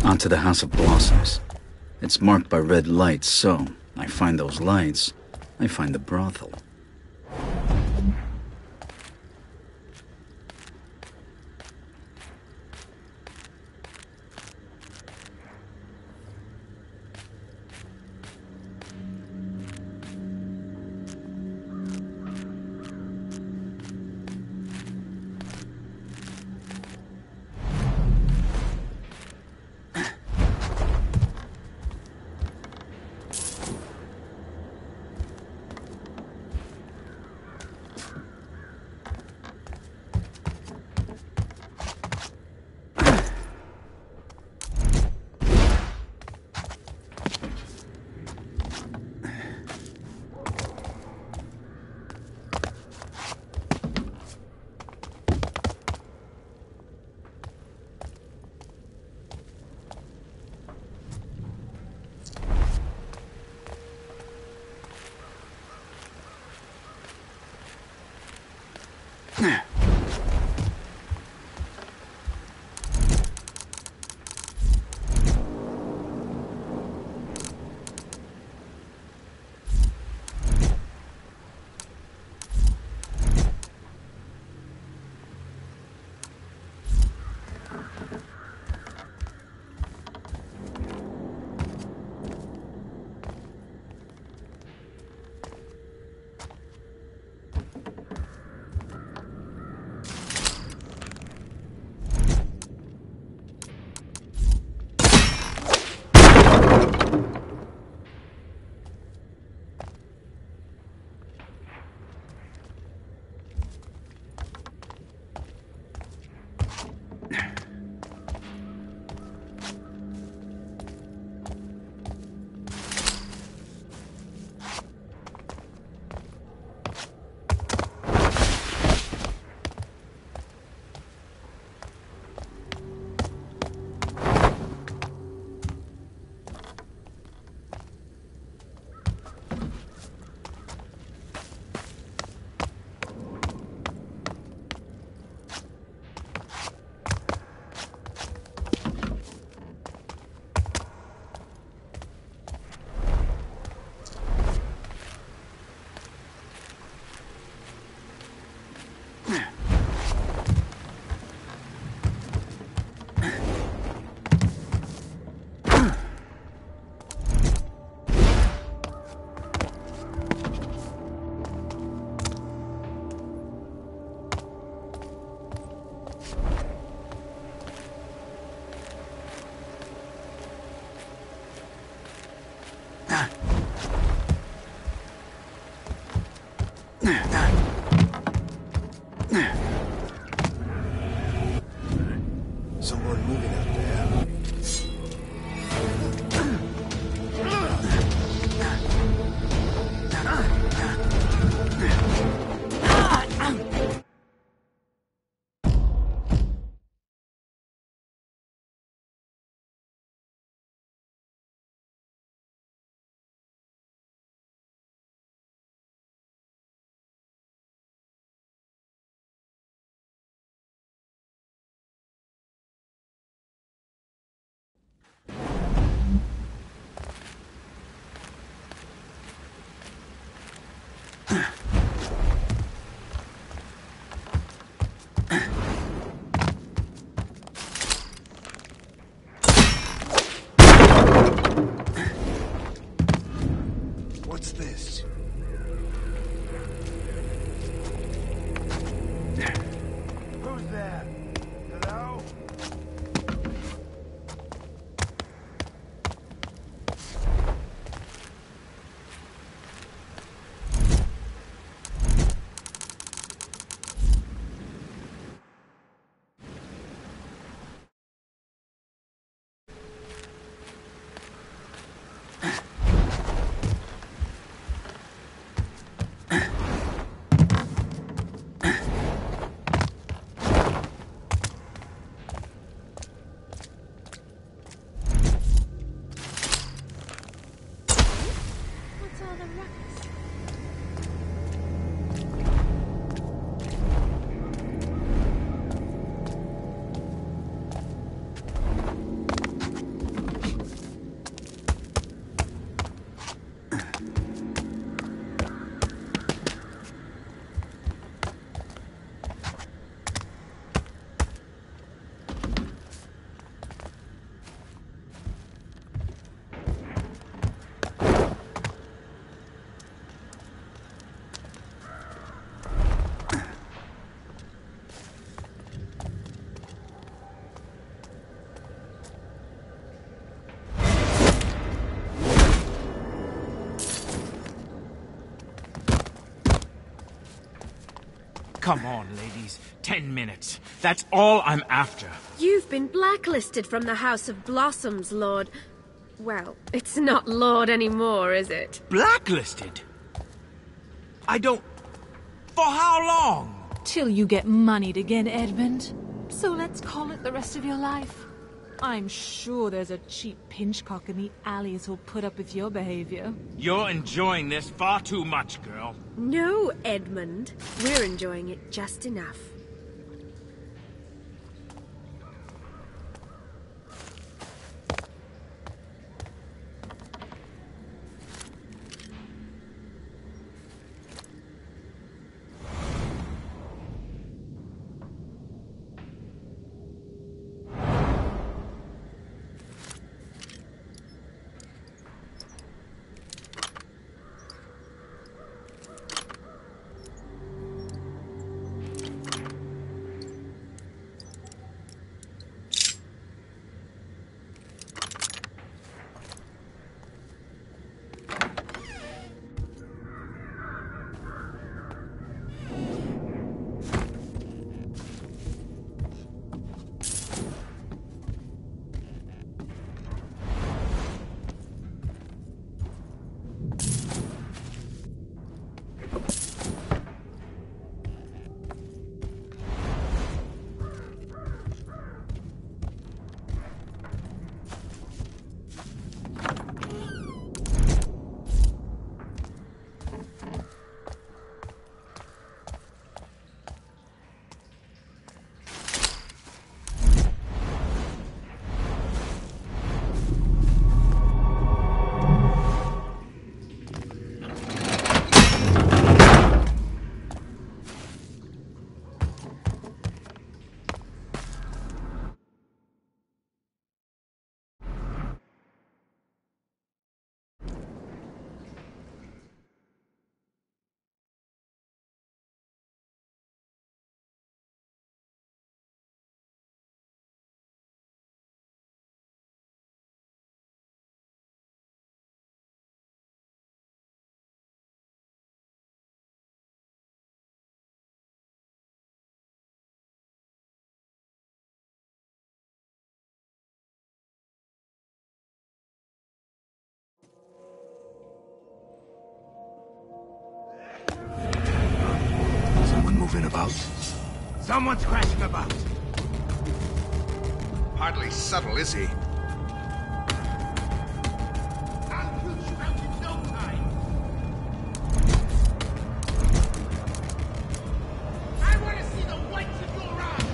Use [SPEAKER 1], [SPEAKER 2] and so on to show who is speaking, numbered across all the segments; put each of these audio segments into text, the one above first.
[SPEAKER 1] Onto the House of Blossoms. It's marked by red lights, so I find those lights, I find the brothel.
[SPEAKER 2] Someone moving out there.
[SPEAKER 3] Come on, ladies. 10 minutes. That's all I'm after.
[SPEAKER 4] You've been blacklisted from the House of Blossoms, Lord. Well, it's not Lord anymore, is it?
[SPEAKER 3] Blacklisted? I don't... For how long?
[SPEAKER 5] Till you get moneyed again, Edmund. So let's call it the rest of your life. I'm sure there's a cheap pinchcock in the alleys who'll put up with your behavior.
[SPEAKER 3] You're enjoying this far too much, girl.
[SPEAKER 4] No, Edmund. We're enjoying it just enough.
[SPEAKER 2] Moving about.
[SPEAKER 3] Someone's crashing about.
[SPEAKER 2] Hardly subtle, is he?
[SPEAKER 3] I'll kill you out in no time. I want to see the whites of your eyes.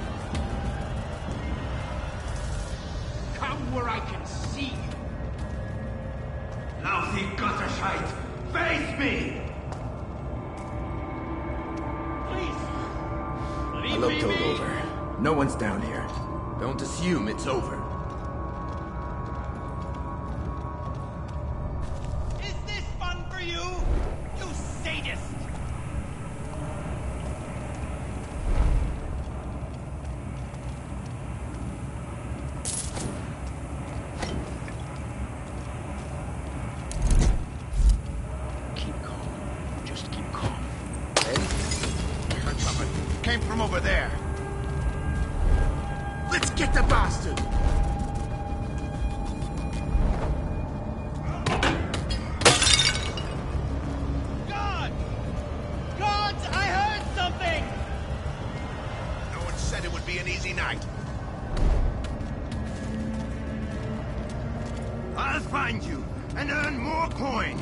[SPEAKER 3] Come where I can see you. Lousy Guttershite, face me!
[SPEAKER 6] I looked all over. No one's down here. Don't assume it's over.
[SPEAKER 3] Is this fun for you? You sadist!
[SPEAKER 1] Keep calm. Just keep calm.
[SPEAKER 2] Heard something. Came from over there.
[SPEAKER 3] Let's get the bastard! God! Gods, I heard something!
[SPEAKER 2] No one said it would be an easy night.
[SPEAKER 3] I'll find you and earn more coin.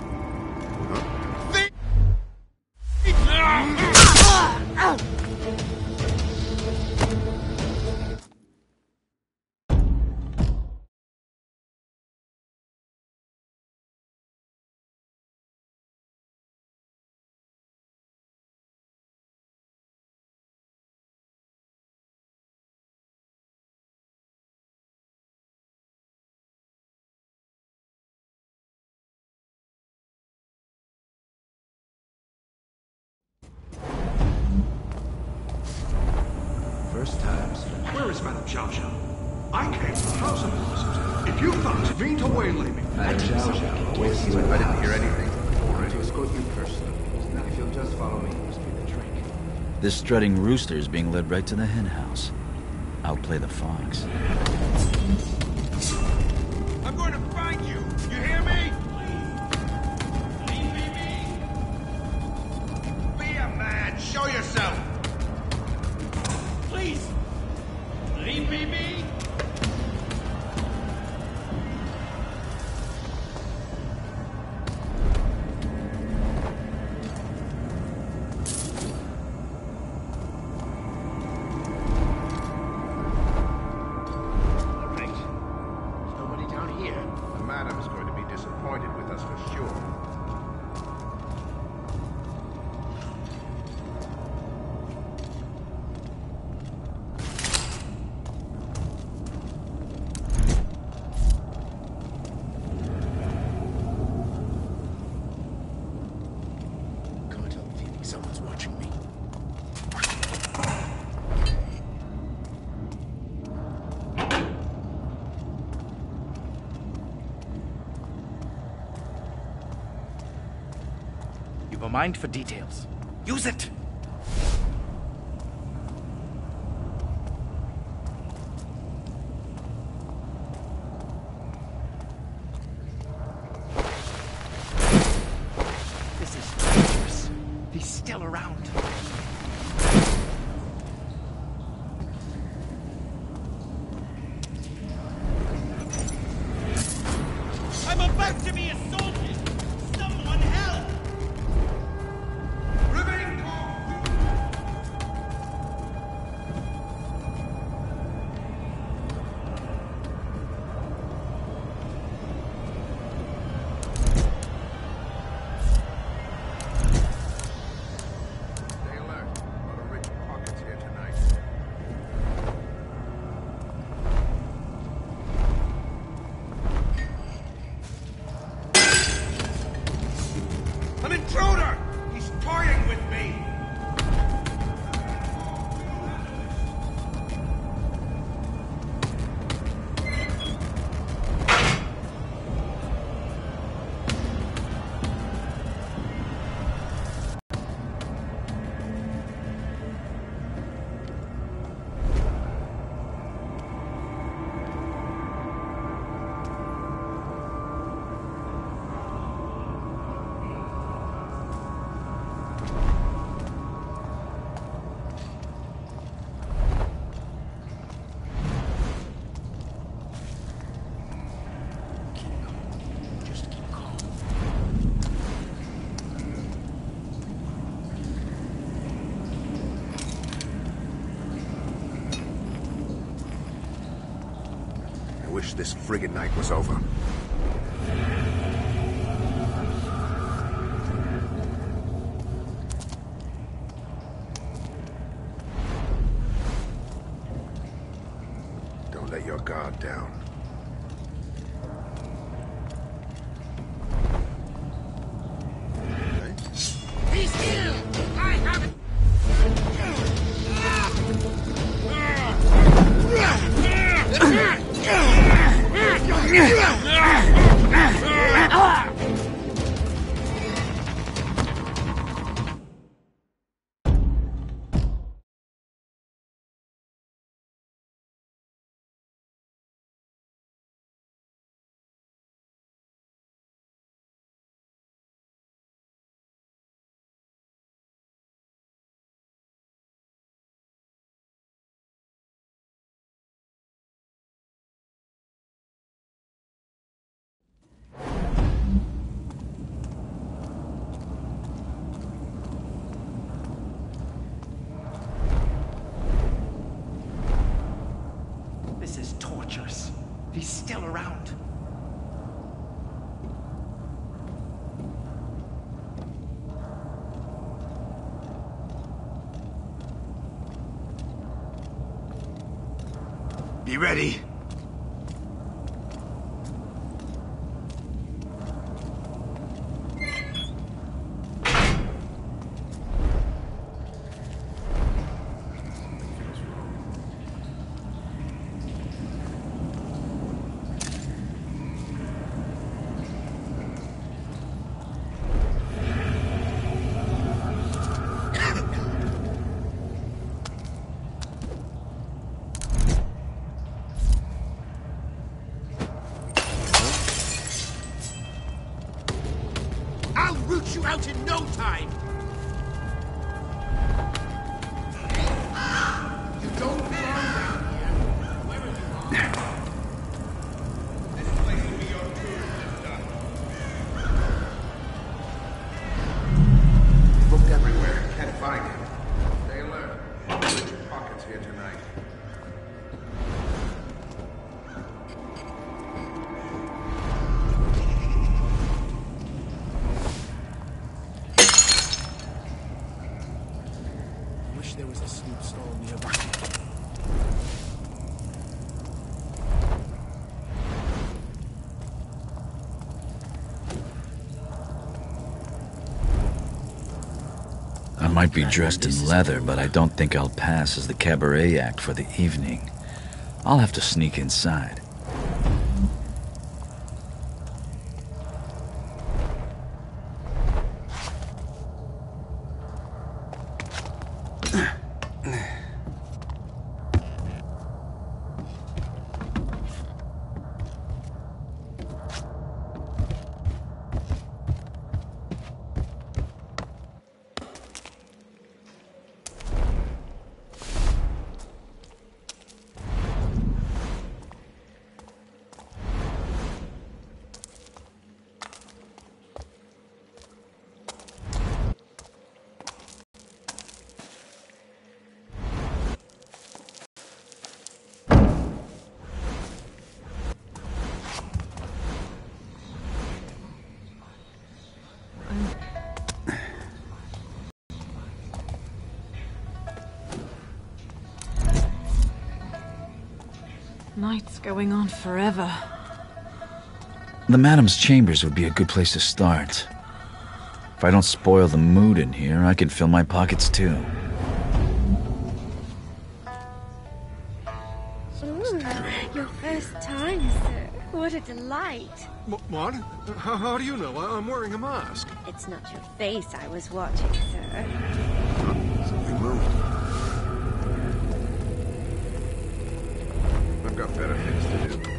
[SPEAKER 6] First times.
[SPEAKER 7] Where is Madame Zhao Zhao? I came from the House of Blossoms. If you thought mean to waylay me,
[SPEAKER 6] Madame Zhao Zhao awaits you.
[SPEAKER 2] I didn't hear anything.
[SPEAKER 6] To escort you personally. If you'll just follow me, this will be the drink.
[SPEAKER 1] This strutting rooster is being led right to the hen house. I'll play the fox.
[SPEAKER 3] I'm going to find you. You hear me? Leave me be. Be a man. Show yourself. Please. Leave me be.
[SPEAKER 6] Someone's watching me.
[SPEAKER 8] You've a mind for details. Use it! This is dangerous. He's still around.
[SPEAKER 3] I'm about to be assaulted. Someone help! Riveting call.
[SPEAKER 2] Stay alert. A lot of rich pockets here tonight.
[SPEAKER 3] An intruder! He's toying with me!
[SPEAKER 6] Just keep calm.
[SPEAKER 2] I wish this friggin' night was over. Don't let your guard down.
[SPEAKER 3] He's here! I have it!
[SPEAKER 8] This is torturous. He's still around.
[SPEAKER 6] Be ready.
[SPEAKER 2] Looked everywhere. Can't find him. Stay alert. Rich pockets here tonight.
[SPEAKER 9] Wish there was a snoop stall nearby.
[SPEAKER 1] I might be dressed in leather, but I don't think I'll pass as the cabaret act for the evening. I'll have to sneak inside.
[SPEAKER 5] Night's going on forever.
[SPEAKER 1] The Madam's chambers would be a good place to start. If I don't spoil the mood in here, I can fill my pockets too.
[SPEAKER 4] Ooh, your first time, sir. What a delight.
[SPEAKER 7] What? How do you know? I'm wearing a mask.
[SPEAKER 4] It's not your face I was watching, sir.
[SPEAKER 2] Something moved. I've got better things to do.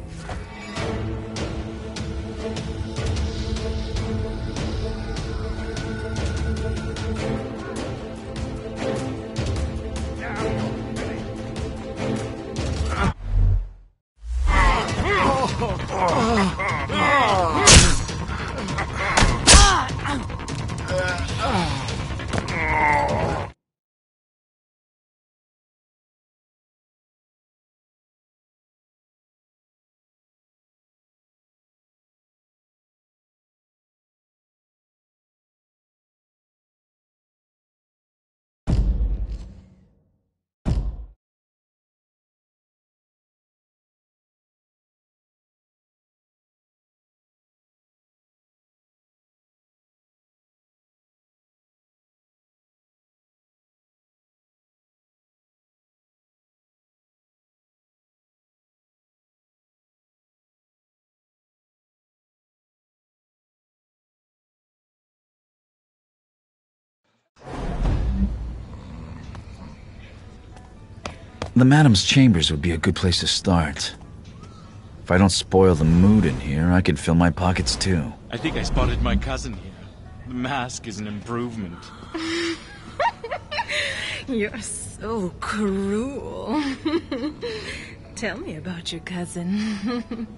[SPEAKER 1] The Madam's chambers would be a good place to start. If I don't spoil the mood in here, I can fill my pockets too.
[SPEAKER 10] I think I spotted my cousin here. The mask is an improvement.
[SPEAKER 5] You're so cruel. Tell me about your cousin.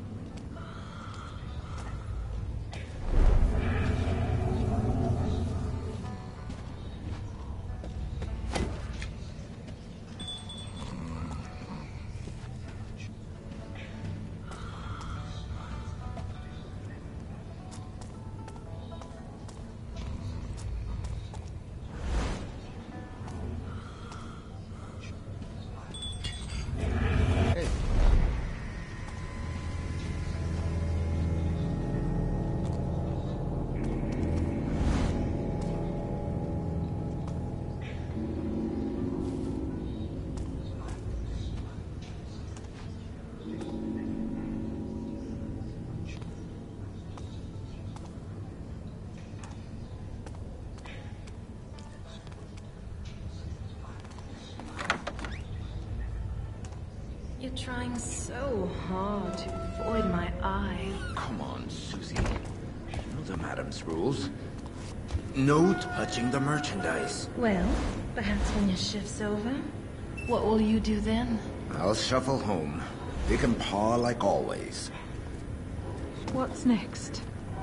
[SPEAKER 5] You're trying so hard to avoid my eye.
[SPEAKER 6] Come on, Susie. You know the Madam's rules. No touching the merchandise.
[SPEAKER 5] Well, perhaps when your shift's over, what will you do then?
[SPEAKER 6] I'll shuffle home. Pick and paw like always.
[SPEAKER 5] What's next?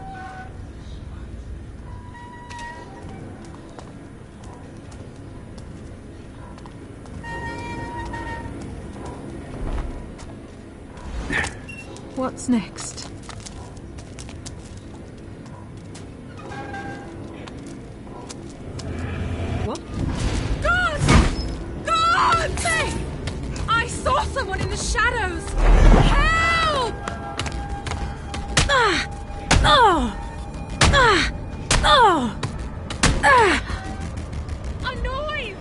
[SPEAKER 5] What's next? What? God! God! Hey! I saw someone in the shadows! Help! Ah! Oh! Ah! Oh! Ah! A noise!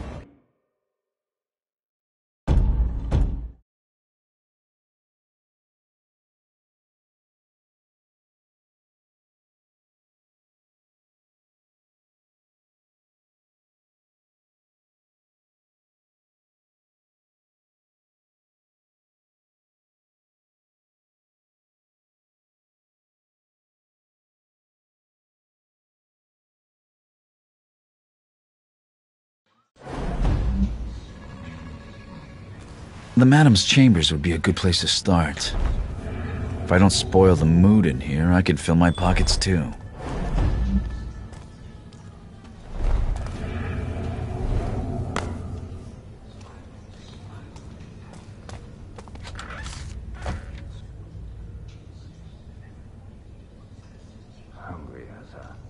[SPEAKER 1] The Madam's chambers would be a good place to start. If I don't spoil the mood in here, I can fill my pockets too.
[SPEAKER 6] Hungry as a...